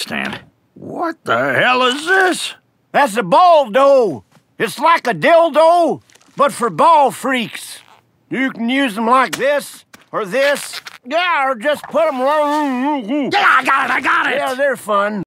stand. What the hell is this? That's a Baldo. It's like a dildo, but for ball freaks. You can use them like this, or this. Yeah, or just put them... Yeah, I got it! Yeah, they're fun.